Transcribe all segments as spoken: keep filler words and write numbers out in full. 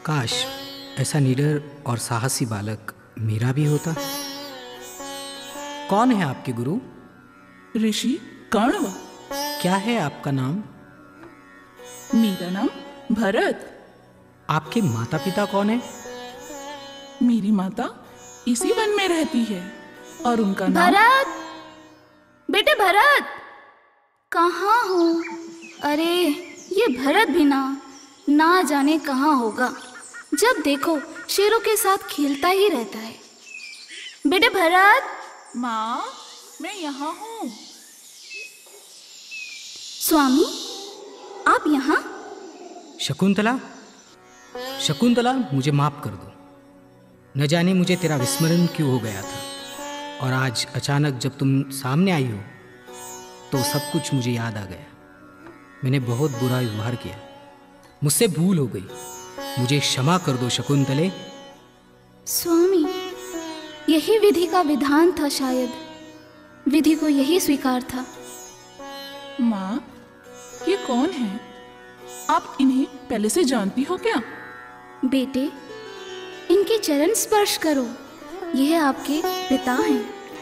काश ऐसा निडर और साहसी बालक मेरा भी होता। कौन है आपके गुरु? ऋषि कर्ण। क्या है आपका नाम? मेरा नाम भरत। आपके माता पिता कौन है? मेरी माता इसी वन में रहती है और उनका नाम भरत। बेटे भरत, कहाँ हो? अरे ये भरत भी ना ना जाने कहाँ होगा। जब देखो शेरों के साथ खेलता ही रहता है। बेटे भरत। माँ, मैं यहाँ हूँ। स्वामी, आप यहाँ? शकुंतला, शकुंतला मुझे माफ कर दो। न जाने मुझे तेरा विस्मरण क्यों हो गया था, और आज अचानक जब तुम सामने आई हो तो सब कुछ मुझे याद आ गया। मैंने बहुत बुरा व्यवहार किया, मुझसे भूल हो गई, मुझे क्षमा कर दो शकुंतले। स्वामी, यही विधि का विधान था, शायद विधि को यही स्वीकार था। माँ, ये कौन है? आप इन्हें पहले से जानती हो क्या? बेटे, इनके चरण स्पर्श करो, यह आपके पिता हैं।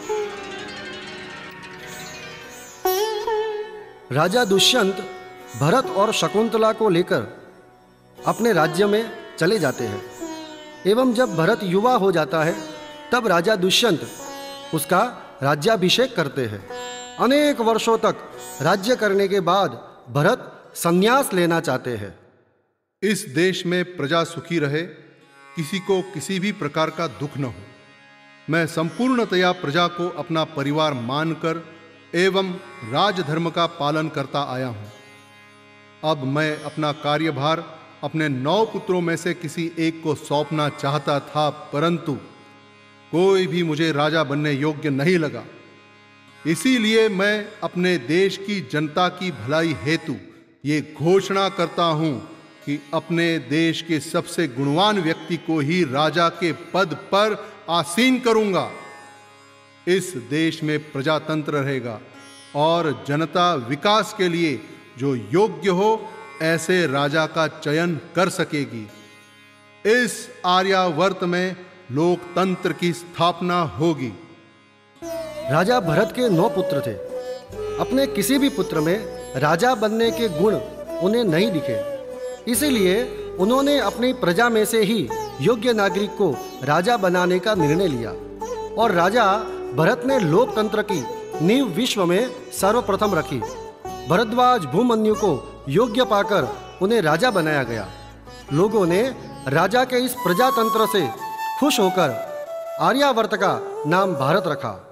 राजा दुष्यंत भरत और शकुंतला को लेकर अपने राज्य में चले जाते हैं, एवं जब भरत युवा हो जाता है तब राजा दुष्यंत उसका राज्याभिषेक करते हैं। अनेक वर्षों तक राज्य करने के बाद भरत संन्यास लेना चाहते हैं। इस देश में प्रजा सुखी रहे, किसी को किसी भी प्रकार का दुख न हो। मैं संपूर्णतया प्रजा को अपना परिवार मानकर एवं राजधर्म का पालन करता आया हूं। अब मैं अपना कार्यभार अपने नौ पुत्रों में से किसी एक को सौंपना चाहता था, परंतु कोई भी मुझे राजा बनने योग्य नहीं लगा। इसीलिए मैं अपने देश की जनता की भलाई हेतु ये घोषणा करता हूं कि अपने देश के सबसे गुणवान व्यक्ति को ही राजा के पद पर आसीन करूंगा। इस देश में प्रजातंत्र रहेगा और जनता विकास के लिए जो योग्य हो ऐसे राजा का चयन कर सकेगी। इस आर्यावर्त में लोकतंत्र की स्थापना होगी। राजा भरत के नौ पुत्र थे। अपने किसी भी पुत्र में राजा बनने के गुण उन्हें नहीं दिखे, इसीलिए उन्होंने अपनी प्रजा में से ही योग्य नागरिक को राजा बनाने का निर्णय लिया। और राजा भरत ने लोकतंत्र की नींव विश्व में सर्वप्रथम रखी। भरद्वाज भूमन्यु को योग्य पाकर उन्हें राजा बनाया गया। लोगों ने राजा के इस प्रजातंत्र से खुश होकर आर्यावर्त का नाम भारत रखा।